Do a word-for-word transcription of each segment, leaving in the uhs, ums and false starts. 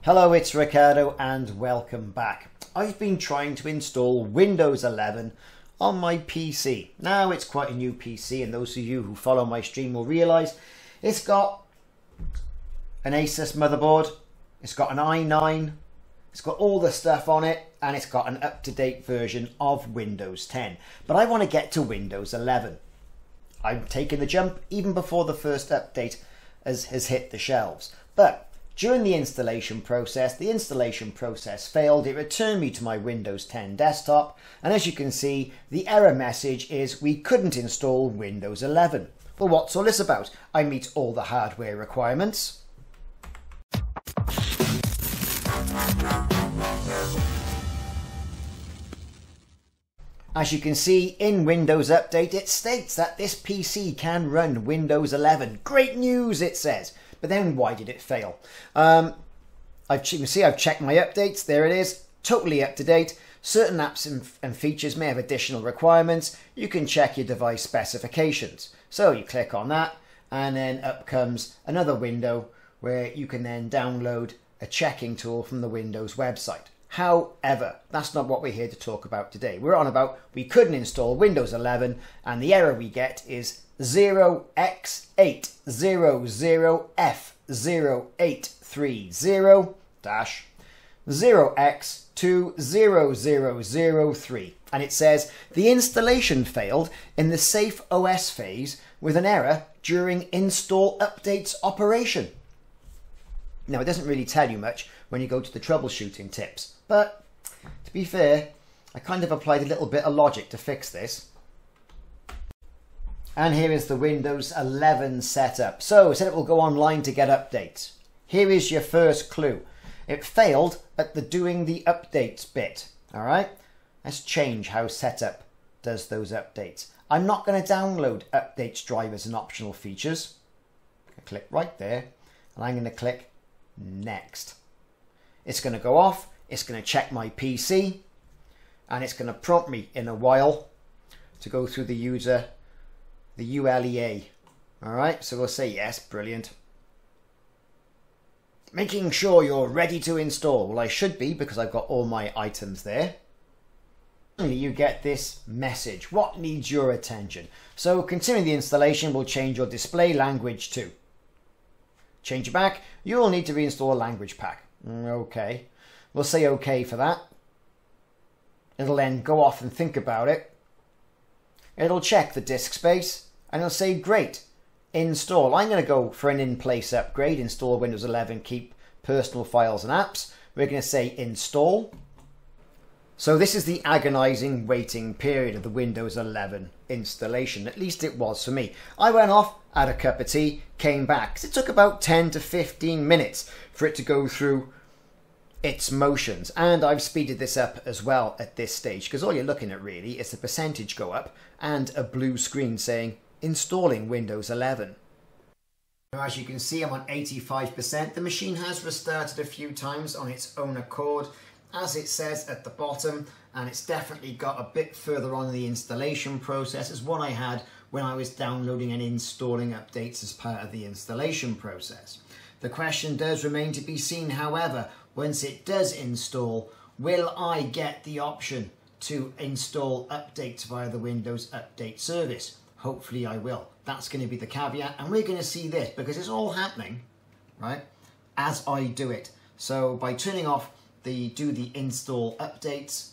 Hello, it's Ricardo and welcome back. I've been trying to install Windows eleven on my P C. Now it's quite a new P C, and those of you who follow my stream will realise it's got an Asus motherboard, it's got an i nine, it's got all the stuff on it, and it's got an up-to-date version of Windows ten. But I want to get to Windows eleven. I'm taking the jump even before the first update has, has hit the shelves. But during the installation process, the installation process failed. It returned me to my Windows ten desktop, and as you can see, the error message is we couldn't install Windows eleven. Well, what's all this about? I meet all the hardware requirements. As you can see in Windows Update, it states that this P C can run Windows eleven. Great news, it says. But then why did it fail? Um, I've, you can see I've checked my updates. There it is, totally up to date. Certain apps and, and features may have additional requirements. You can check your device specifications. So you click on that, and then up comes another window where you can then download a checking tool from the Windows website. However, that's not what we're here to talk about today. We're on about we couldn't install Windows eleven, and the error we get is zero x eight zero zero F zero eight three zero dash zero x two zero zero zero three, and it says the installation failed in the safe O S phase with an error during install updates operation. Now, it doesn't really tell you much when you go to the troubleshooting tips, but to be fair, I kind of applied a little bit of logic to fix this. And here is the Windows eleven setup. So it said it will go online to get updates. Here is your first clue. It failed at the doing the updates bit. All right, let's change how setup does those updates. I'm not going to download updates drivers and optional features. I click right there, and I'm going to click next. It's going to go off. It's going to check my P C, and it's going to prompt me in a while to go through the user, the U L E A. All right, so we'll say yes, brilliant. Making sure you're ready to install. Well, I should be, because I've got all my items there. And you get this message. What needs your attention? So continuing the installation will change your display language too. Change it back. You will need to reinstall a language pack. Okay. We'll say okay for that. It'll then go off and think about it. It'll check the disk space and it'll say great, install. I'm going to go for an in-place upgrade, install Windows eleven, keep personal files and apps. We're going to say install. So this is the agonizing waiting period of the Windows eleven installation. At least it was for me. I went off, had a cup of tea, came back. It took about ten to fifteen minutes for it to go through its motions, and I've speeded this up as well at this stage, because all you're looking at really is the percentage go up and a blue screen saying installing Windows eleven. Now, as you can see, I'm on eighty-five percent. The machine has restarted a few times on its own accord, as it says at the bottom, and it's definitely got a bit further on in the installation process as what I had when I was downloading and installing updates as part of the installation process. The question does remain to be seen, however, once it does install, will I get the option to install updates via the Windows Update service? Hopefully I will. That's going to be the caveat, and we're going to see this because it's all happening, right, as I do it. So by turning off the do the install updates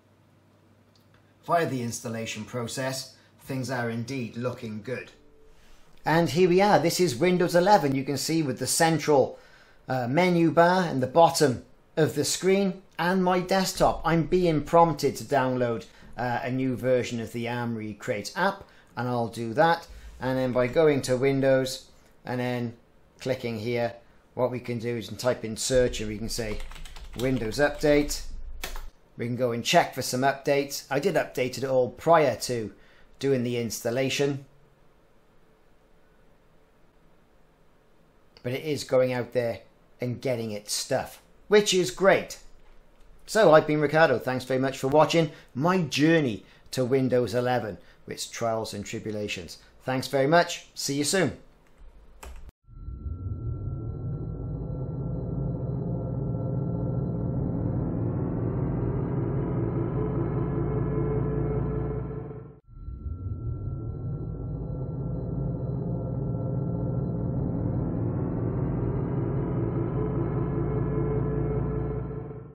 via the installation process, things are indeed looking good. And here we are. This is Windows eleven. You can see with the central uh, menu bar and the bottom of the screen and my desktop. I'm being prompted to download uh, a new version of the ARM Recreate app, and I'll do that. And then by going to Windows and then clicking here, what we can do is type in search, and we can say Windows Update. We can go and check for some updates. I did update it all prior to doing the installation, but it is going out there and getting its stuff, which is great. So I've been Ricardo. Thanks very much for watching my journey to Windows eleven with its trials and tribulations. Thanks very much. See you soon.